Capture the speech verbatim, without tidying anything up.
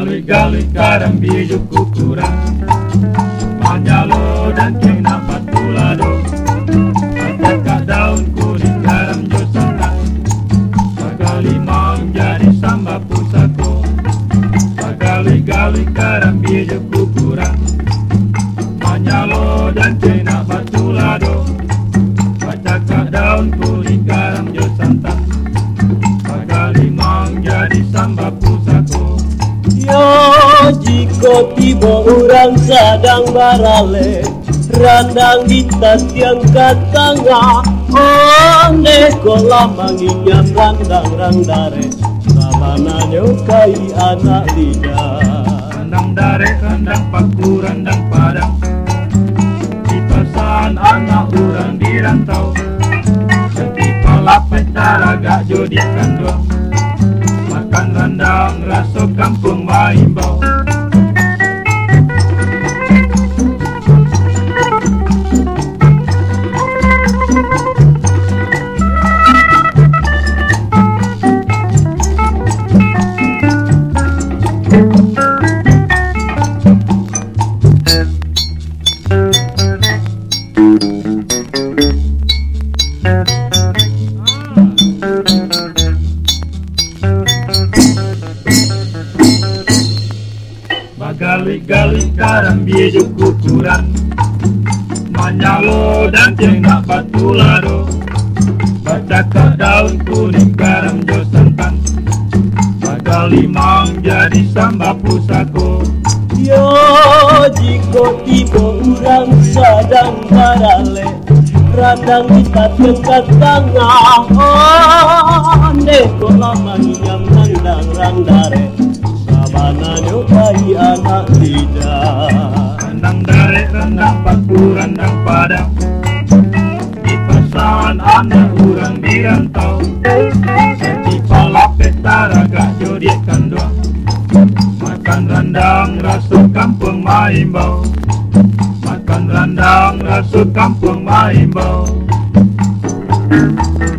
Gali-gali karang biju kukurang, Manyalo dan kena patulado, Kacaka daun kuning garam jo santan, Sagalimang jadi samba pusako. Gali-gali karang biju kukurang, Manyalo dan kena patulado, Kacaka daun kuning garam jo santan, Sagalimang jadi samba pusako. Yo jika tiba orang sadang barale, randang di tas yang katanga, onde kola manginyam randang randare, sabana nyokai anak lidah. Randang dare, randang paku, randang padang, di pasan anak orang di rantau, setipala petara gak jodikan doang. Makan rendang, rasa kampung Maimbau. Gali-gali karang biju kukurang, Manyalo dan cengak patulado, Bacaka daun kuning garam jo santan, Sagalimang jadi samba pusako. Yo jika tiba orang sadang barale, randang di tas yang katanga, onde kola manginyam randang randare, sabana nyokai anak lidah. Randang dare, randang paku, randang padang, di pasan anak orang di rantau, setipala petara gak jodikan doang. Makan randang rasa kampung Maimbau, Makan randang rasa kampung Maimbau.